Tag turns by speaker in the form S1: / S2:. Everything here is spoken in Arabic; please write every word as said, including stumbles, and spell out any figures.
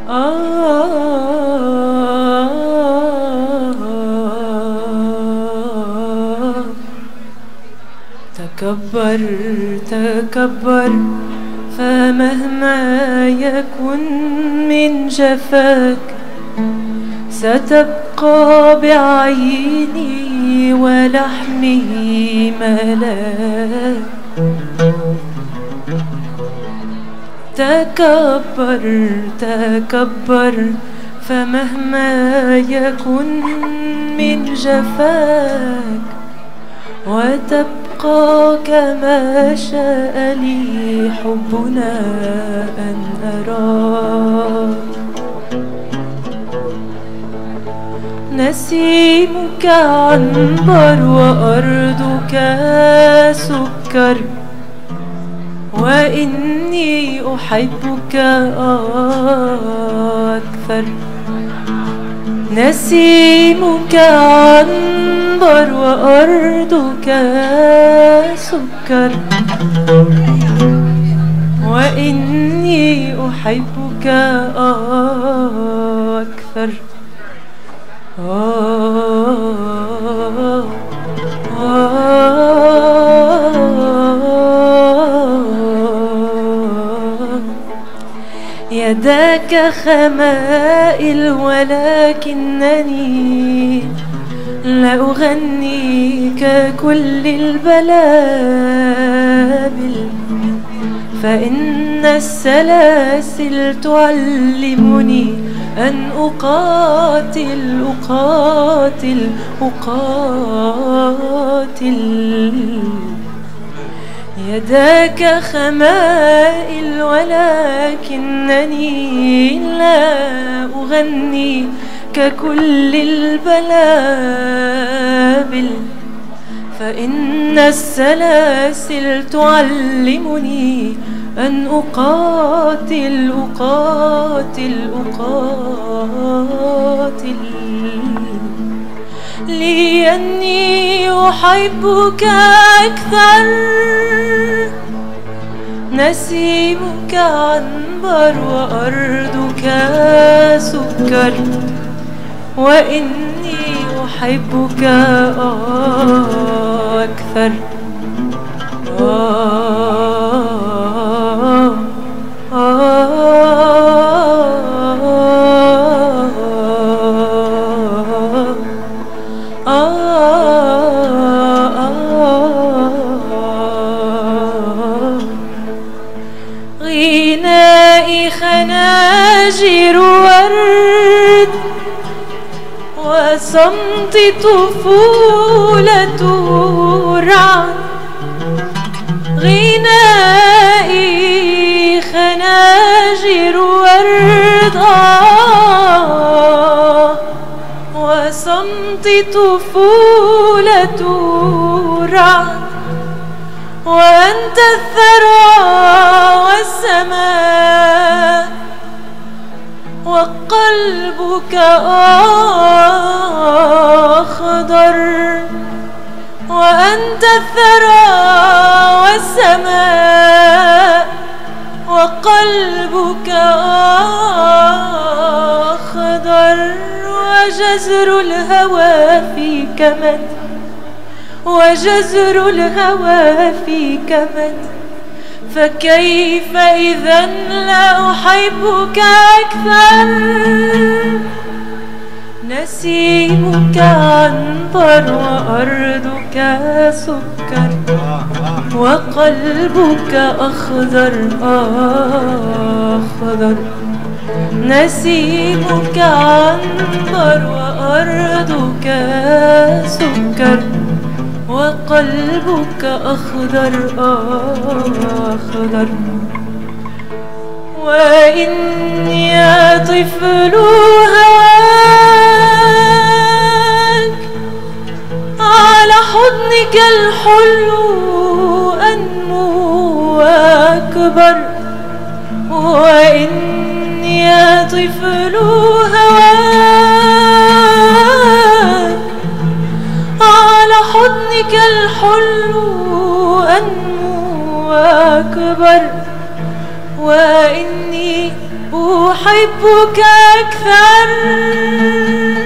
S1: آه تكبر تكبر فمهما يكن من جفاك ستبقى بعيني ولحمي ملاك. تكبر تكبر فمهما يكن من جفاك وتبقى كما شاء لي حبنا أن أراك. نسيمك عنبر وأرضك سكر وإني أحبك أكثر. نسيمك عنبر وأرضك سكر وإني أحبك أكثر. آه آه يداك خمائل ولكنني لا أغني ككل البلابل، فإن السلاسل تعلمني أن أقاتل أقاتل أقاتل. يداك خمائل ولكنني لا أغني ككل البلابل، فإن السلاسل تعلمني أن أقاتل أقاتل أقاتل. لأني أحبك أكثر. نسيمك عنبر وأرضك سكر وإني أحبك أكثر. آه آه آه غنائي خناجر ورد وصمت طفولة رعد. غنائي خناجر ورد وصمت طفولة رعد. وأنت الثرى والسماء وقلبك أخضر. وأنت الثرى والسماء وقلبك أخضر. وجزر الهوى في كمد وجزر الهوى في كمد. فكيف إذا لا أحبك أكثر. نسيمك عنبر وأرضك سكر وقلبك أخضر أخضر. نسيمك عنبر وأرضك سكر وقلبك أخضر أخضر. وإني طفل هواك على حضنك الحلو أنمو وأكبر. وإني طفل هواك على حضنك الحلو أنمو وأكبر. وإني أحبك أكثر